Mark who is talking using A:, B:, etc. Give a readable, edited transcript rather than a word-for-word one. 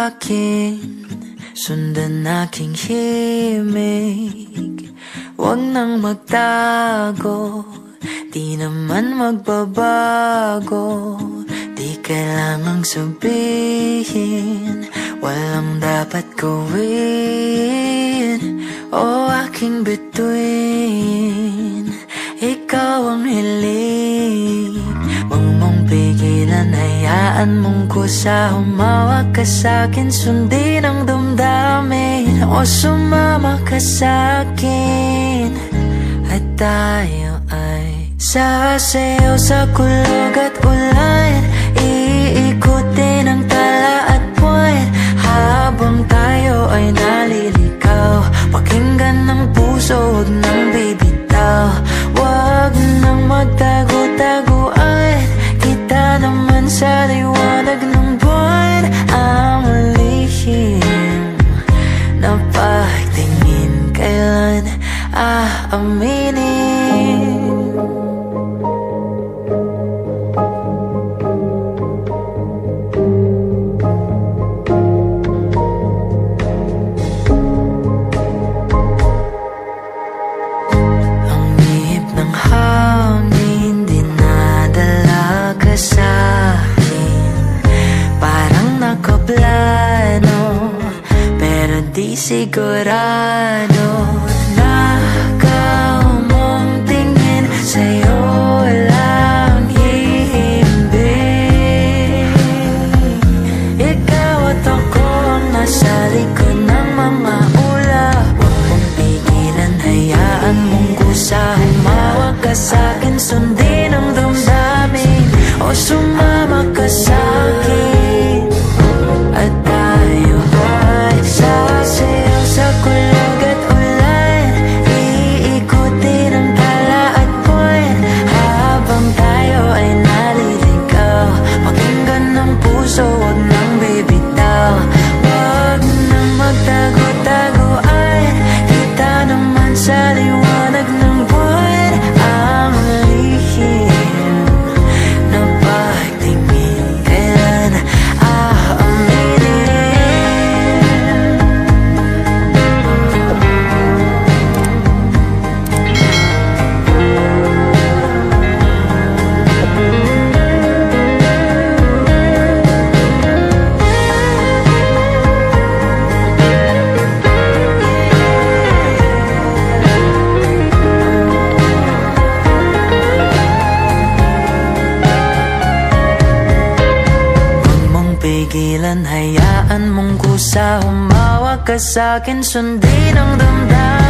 A: sa'kin, sundan aking himig. Huwag nang magtago, di naman magbabago. Di kailangang sabihin, walang dapat gawin. O aking bituin, ikaw ang hiling. Huwag mong pigilan, hayaan mong kusa. Humawak ka sa'kin, sundin ang damdamin. O sumama ka sa'kin, at tayo ay sasayaw sa kulog at ulan. Iikutin ang tala at buwan, habang tayo ay naliligaw. Pakinggan ng puso, huwag nang bibitaw. Huwag nang magtago-taguan, kita naman sa liwanag ng buwan. Ang lihim na pagtingin, kailan aaminin? Di sigurado na ikaw mong tingin, sa'yo lang hihimbing. Ikaw at ako ang nasa likod ng mga ulap. Huwag mong pigilan, hayaan mong kusa. Humawak ka sa'kin, sundin ang damdamin. O sumama ka sa'kin, at tayo ay sasayaw sa kulog at ulan. Iikutin ang tala at buwan, habang tayo ay naliligaw. Pakinggan ng puso, huwag nang bibitaw. Huwag nang magtago-taguan, kita naman sa liwanag ng buwan. Ang lihim na pagtingin, kailan aaminin? Pigilan, hayaan mong kusa. Humawak ka sa'kin, sundin ang damdamin.